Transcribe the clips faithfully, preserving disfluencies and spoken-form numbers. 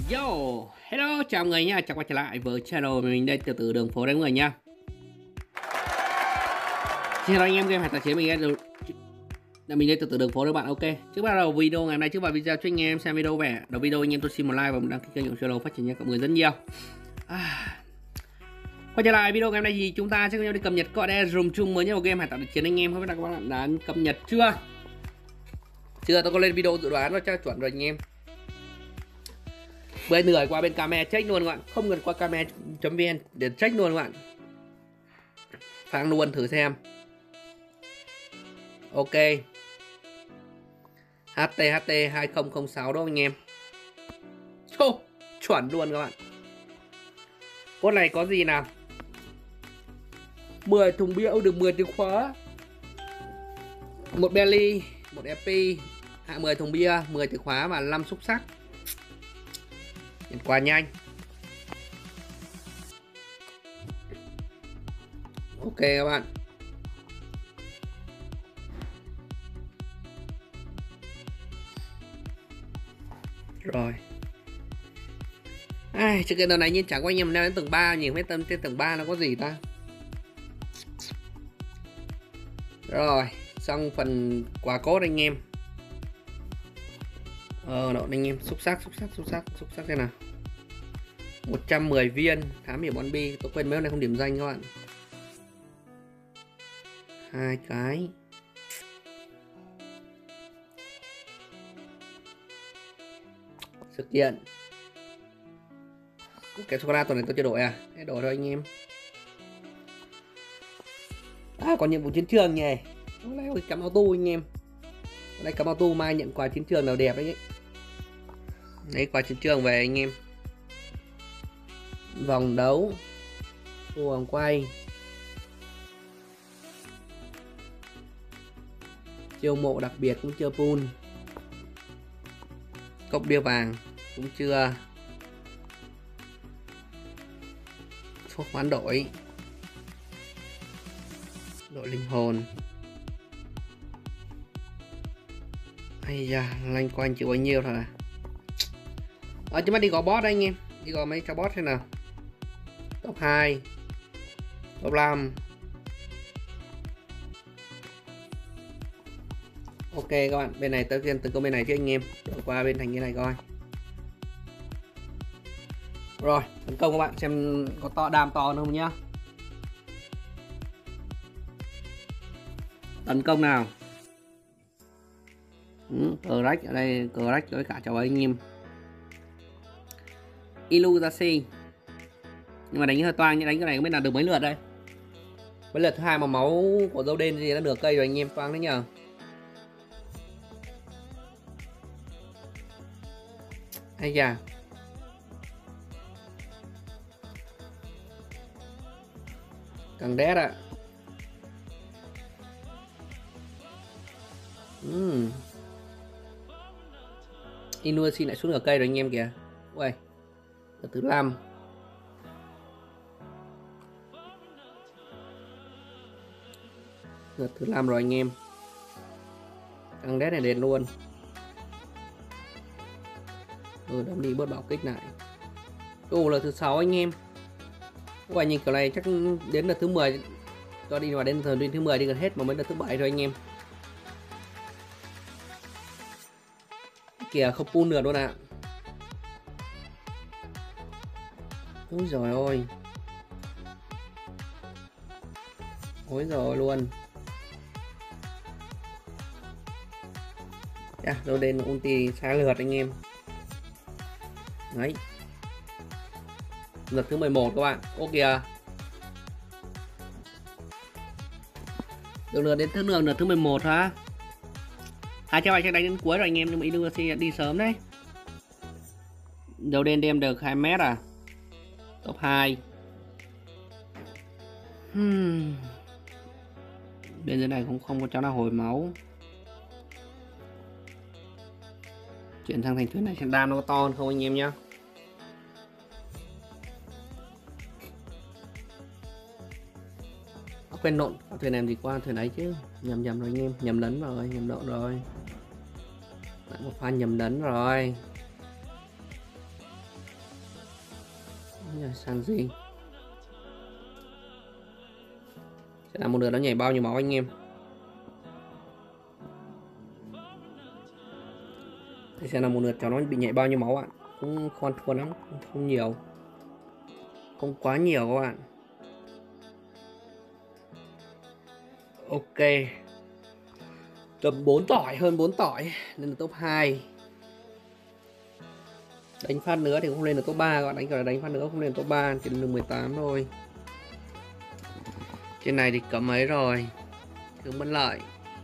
Yo, hello, chào mọi người nha, chào quay trở lại với channel mình đây, từ từ đường phố đấy mọi người nha. Xin chào anh em game hải tài chế mình đây, là mình đây từ từ đường phố các bạn. Ok, trước bắt đầu video ngày hôm nay, trước vào video cho anh em xem video vẻ đầu video, anh em tôi xin một like và một đăng ký kênh ủng hộ channel phát triển nha mọi người rất nhiều. À, quay trở lại video ngày hôm nay thì chúng ta sẽ cùng nhau đi cập nhật code đe dùng chung mới nhất của game hải tài chiến anh em. Không biết là các bạn đã cập nhật chưa? Chưa, tôi có lên video dự đoán nó cho chuẩn rồi anh em. Bây người qua bên camera check luôn các bạn, không cần qua camera.vn để check luôn các bạn. Phang luôn thử xem. Ok. hát tê hát tê hai không không sáu đó anh em. Ô, chuẩn luôn các bạn. Con này có gì nào? mười thùng bia được mười từ khóa. Một belly, một ép pê, hạ mười thùng bia, mười từ khóa và năm xúc sắc. Nhận quà nhanh. Ok các bạn. Rồi. Ai, chứ cái đầu này nhìn chẳng có anh em leo đến tầng ba, nhìn hết tâm trên tầng ba nó có gì ta. Rồi, xong phần quà cốt anh em. Ờ, độ anh em, xúc sắc, xúc sắc, xúc sắc, xúc sắc thế nào. một trăm mười viên, thám hiểm con bi, tôi quên mấy này không điểm danh các bạn. Hai cái. Sự kiện. Cái chocolate tuần này tôi chưa đổi à? Để đổi thôi anh em. À, còn nhiệm vụ chiến trường nhỉ. Hôm nay cắm auto anh em. Hôm nay cắm auto mai nhận quà chiến trường nào đẹp đấy. Lấy quà chiến trường về anh em. Vòng đấu, vòng quay, chiêu mộ đặc biệt cũng chưa full, cốc bia vàng cũng chưa, thuốc hoán đổi, đội linh hồn. Ây da, lanh quanh chịu bao nhiêu thôi à. Ở chúng ta đi gõ boss đây anh em, đi gõ mấy cho boss thế nào. Top hai, top năm. Ok các bạn, bên này tới tiên từ công bên này chứ anh em. Đổi qua bên thành cái này coi. Rồi, tấn công các bạn xem có to đam to không nhá. Tấn công nào. Ừ, cờ rách ở đây, cờ rách với cả cháu ấy anh em. Illuzashi. Nhưng mà đánh hơi toang, nhưng đánh cái này không biết là được mấy lượt đây. Mấy lượt thứ hai mà máu của dâu đen gì nó nửa cây rồi anh em, toang đấy nhờ. Hay da. Càng đét ạ. Uhm. Inuashi lại xuống nửa cây rồi anh em kìa. Ui, lượt thứ năm. Lượt thứ năm rồi anh em. Căng đét này đền luôn. Ừ, đâm đi bớt bảo kích lại. Ồ, lượt thứ sáu anh em. Ui, nhìn kiểu này chắc đến lượt thứ mười. Cho đi vào đến thời thứ mười đi gần hết mà mới lượt thứ bảy rồi anh em. Kìa, không pull nữa luôn ạ. À. Úi giời ơi. Ôi rồi luôn. Yeah, rồi đến ulti xá lượt anh em. Đấy. Lượt thứ mười một các bạn. Ô kìa. Được lượt đến thứ đường lượt thứ mười một hả? À cho bạn chắc đánh đến cuối rồi anh em, nhưng mà Illuzashi đi sớm đấy. Đầu đen đem được hai mét à? Top hai. Hmm. Bên dưới này cũng không có cháu nào hồi máu. Chuyển sang thành thuyền này xem đam nó có to hơn không anh em nhá. Quên lộn, thuyền này thì qua thuyền ấy chứ. Nhầm nhầm rồi anh em, nhầm lẫn rồi, nhầm lộn rồi. Lại một pha nhầm lẫn rồi. Sang gì? Sẽ là một lượt nó nhảy bao nhiêu máu anh em? Thì sẽ là một lượt cháu nó bị nhảy bao nhiêu máu ạ? Cũng không thua lắm, không nhiều, không quá nhiều các bạn. Ok, tầm bốn tỏi, hơn bốn tỏi nên là top hai. Đánh phát nữa thì cũng không lên được top ba các bạn, đánh cả đánh phát nữa không lên top ba, chỉ được mười tám thôi. Trên này thì cấm ấy rồi, hướng bất lợi.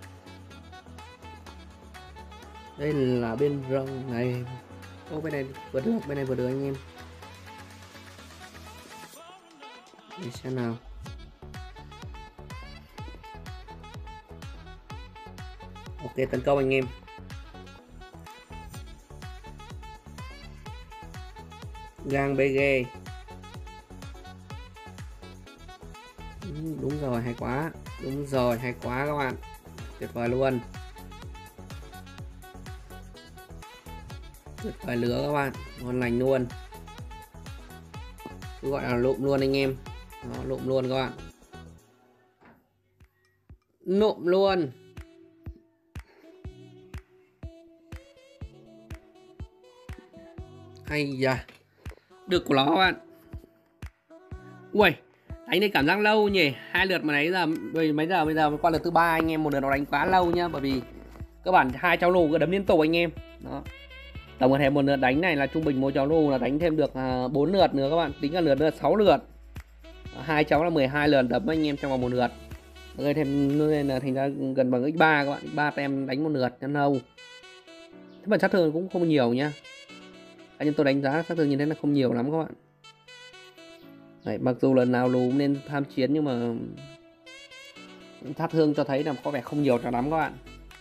Đây là bên rồng này. Ô, bên này vừa được, bên này vừa được anh em. Để xem nào. Ok, tấn công anh em. Gang bê giê. Đúng rồi, hay quá. Đúng rồi, hay quá các bạn. Tuyệt vời luôn. Tuyệt vời lứa các bạn, ngon lành luôn. Cứ gọi là lụm luôn anh em. Đó, lụm luôn các bạn. Lụm luôn. Hay da. Được của nó các bạn. Ui, đánh đây cảm giác lâu nhỉ. Hai lượt mà nãy giờ mấy giờ bây giờ qua lượt thứ ba anh em, một lượt nó đánh quá lâu nhá, bởi vì các bạn hai cháu lù cứ đấm liên tục anh em. Đó. Tổng thể một lượt đánh này là trung bình một cháu lù là đánh thêm được bốn lượt nữa các bạn, tính cả lượt nữa sáu lượt. Hai cháu là mười hai lượt đấm anh em trong vòng một lượt. Rồi thêm nên là thành ra gần bằng nhân ba các bạn, nhân ba tem đánh một lượt nhân lâu. Thế mà sát thương cũng không nhiều nhá. Anh em tôi đánh giá sát thương như thế là không nhiều lắm các bạn. Đấy, mặc dù lần nào lù cũng nên tham chiến nhưng mà sát thương cho thấy là có vẻ không nhiều cho lắm các bạn.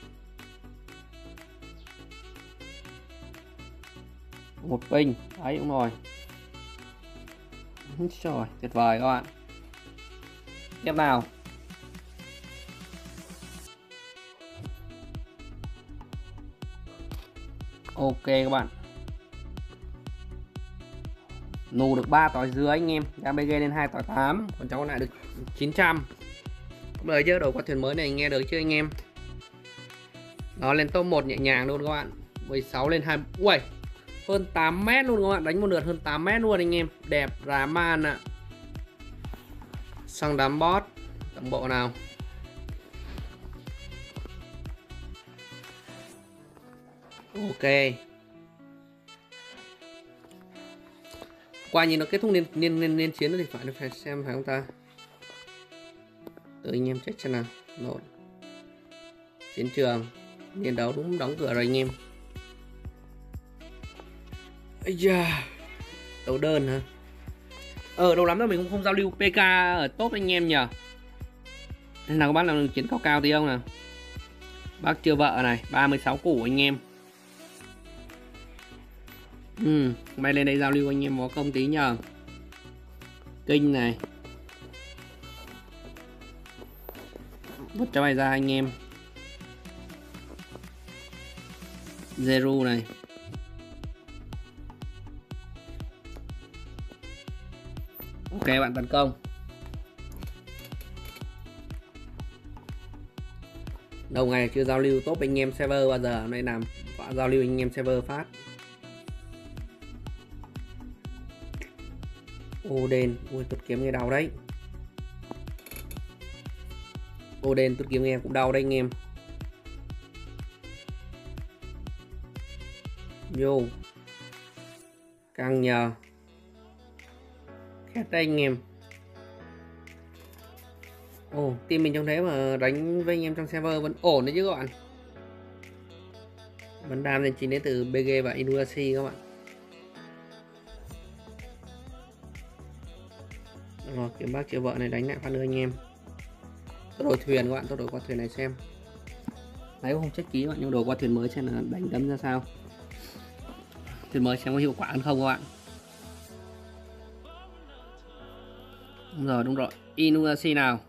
Một ping, đấy đúng rồi. Trời, tuyệt vời các bạn. Tiếp nào. Ok các bạn. Nù được ba tỏi dứa anh em, ra bê giê lên hai tỏi tám, còn cháu lại được chín trăm. Lời chứ đầu qua thuyền mới này nghe được chưa anh em? Đó, lên top một nhẹ nhàng luôn các bạn. mười sáu lên hai. Ui, hơn tám mét luôn các bạn, đánh một lượt hơn tám mét luôn anh em. Đẹp rá man ạ. À. Sang đám boss tầm bộ nào. Ok. Qua nhìn nó kết thúc liên liên liên, liên chiến thì phải phải xem phải không ta? Tự anh em check xem nào. Nốt. Chiến trường liên đấu đúng đóng cửa rồi anh em. Ây da. Đấu đơn hả? Ờ lâu lắm rồi mình cũng không giao lưu pê ca ở top anh em nhỉ. Nên là các bác làm được chiến cao cao tí không nào? Bác chưa vợ này, ba mươi sáu củ anh em. Ừ, bay lên đây giao lưu anh em có công tí nhờ. Kinh này. Vứt cho mày ra anh em. Zero này. Ok bạn tấn công. Đầu ngày chưa giao lưu top anh em server bao giờ, hôm nay làm giao lưu anh em server phát. Oden, ui tụt kiếm nghe đau đấy. Oden tụt kiếm nghe cũng đau đấy anh em. Vô. Căng nhờ. Khét đây anh em. Ồ, team mình trong thế mà đánh với anh em trong server vẫn ổn đấy chứ các bạn. Vẫn đam lên chính đến từ bê giê và Inuashi các bạn. Rồi, kiếm bác triệu vợ này đánh lại phát nữa anh em. Tôi đổi thuyền các bạn, tôi đổi qua thuyền này xem. Đấy không check ký các bạn, nhưng đổi qua thuyền mới xem là đánh đấm ra sao. Thuyền mới xem có hiệu quả hơn không các bạn. Đúng rồi, đúng rồi. Inuashi nào.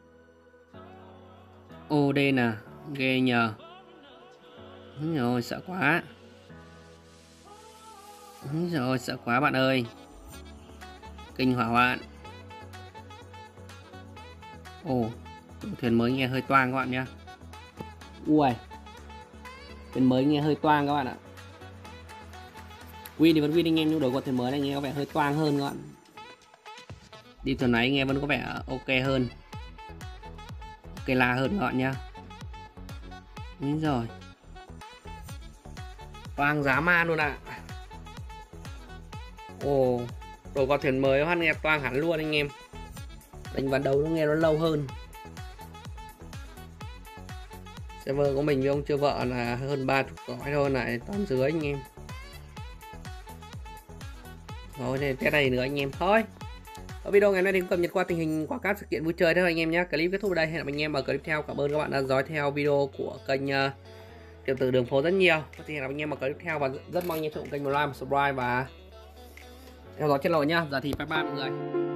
Oden à, ghê nhờ. Đúng rồi, sợ quá. Đúng rồi, sợ quá bạn ơi. Kinh hỏa hoạn. Ồ, thuyền mới nghe hơi toang các bạn nhé. Ui, thuyền mới nghe hơi toang các bạn ạ. Win thì vẫn win anh em, nhưng đổi qua thuyền mới này nghe có vẻ hơi toang hơn các bạn. Đi thuyền này nghe vẫn có vẻ ok hơn, ok la hơn các bạn nhá. Đúng rồi, toang giá man luôn ạ. À. Ồ, đổi qua thuyền mới hắn nghe toang hẳn luôn anh em. Đánh vào đầu nó nghe nó lâu hơn. Server của mình với ông chưa vợ là hơn ba chục gói thôi, lại toàn dưới anh em. Rồi nên test này nữa anh em thôi. Ở video ngày hôm nay thì cũng cập nhật qua tình hình quảng cáo sự kiện vui chơi thôi anh em nhé. Clip kết thúc ở đây, hẹn gặp anh em ở clip theo. Cảm ơn các bạn đã dõi theo video của kênh uh, Tiểu Tử Đường Phố rất nhiều. Thì hẹn gặp anh em ở clip theo, và rất mong anh em sử dụng kênh một like, subscribe và theo dõi channel nhá. Giờ thì bye bye mọi người.